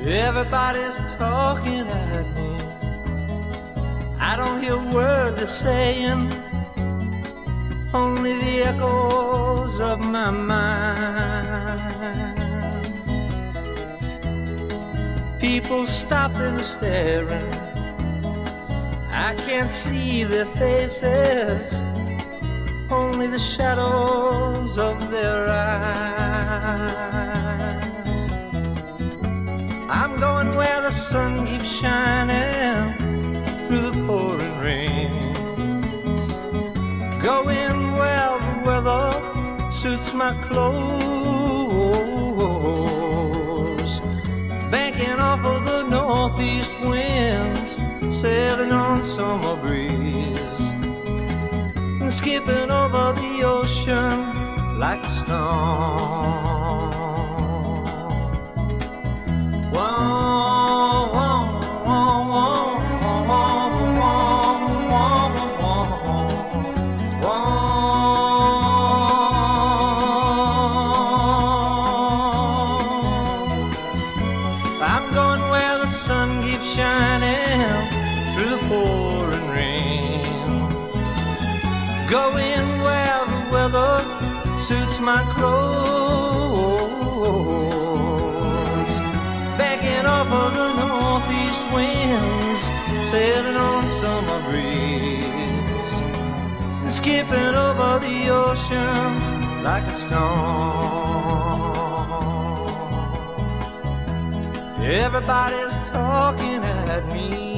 Everybody's talking at me. I don't hear a word they're saying, only the echoes of my mind. People stopping, staring. I can't see their faces, only the shadows of their eyes. I'm going where the sun keeps shining through the pouring rain, going where the weather suits my clothes, banking off of the northeast winds, sailing on summer breeze, and skipping over the ocean like a stone. Whoa, whoa, whoa, whoa, whoa, whoa, whoa, whoa. I'm going where the sun keeps shining through the pouring rain, going where the weather suits my clothes, backing off of the northeast winds, sailing on summer breeze, and skipping over the ocean like a stone. Everybody's talking at me.